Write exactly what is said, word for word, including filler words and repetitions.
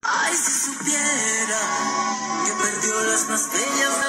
Ay, si supiera que perdió las más bellas de